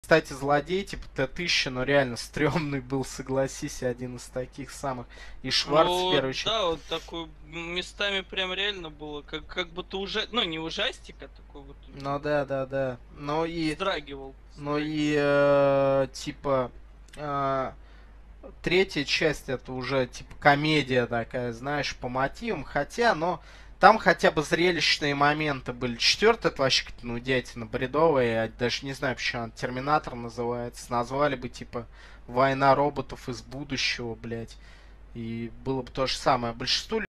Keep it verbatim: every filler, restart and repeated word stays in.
Кстати, злодей, типа Т тысяча, но реально стрёмный был, согласись, один из таких самых. И Ну Шварценеггер. да, вот такой местами прям реально было, как, как будто уже, ну не ужастик, а такой вот Ну да, да, да. Ну и, вздрагивал, ну вздрагивал. и э, типа э, третья часть это уже типа комедия такая, знаешь, по мотивам. Хотя, но там хотя бы зрелищные моменты были. Четвертая это вообще какая-то, ну, дятина бредовая. Я даже не знаю, почему она Терминатор называется. Назвали бы типа Война роботов из будущего, блять. И было бы то же самое. Большинству